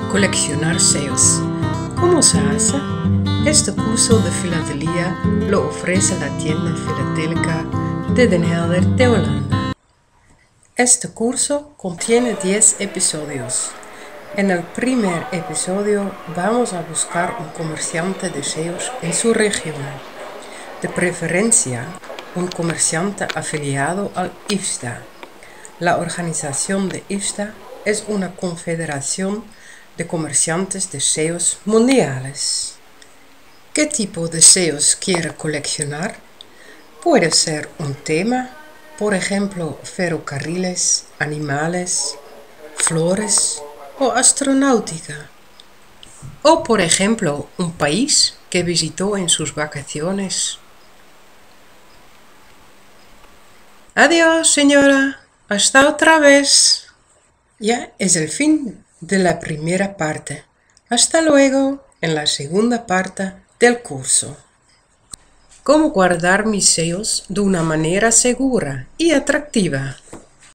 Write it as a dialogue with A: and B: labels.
A: Coleccionar sellos. ¿Cómo se hace? Este curso de filatelía lo ofrece la tienda filatélica de Den Helder de Holanda. Este curso contiene 10 episodios. En el primer episodio vamos a buscar un comerciante de sellos en su región. De preferencia, un comerciante afiliado al IFSTA. La organización de IFSTA es una confederación de comerciantes de sellos mundiales. ¿Qué tipo de sellos quiere coleccionar? Puede ser un tema, por ejemplo, ferrocarriles, animales, flores o astronáutica. O por ejemplo, un país que visitó en sus vacaciones. Adiós, señora. Hasta otra vez. Ya es el fin de la primera parte. Hasta luego en la segunda parte del curso. ¿Cómo guardar mis sellos de una manera segura y atractiva?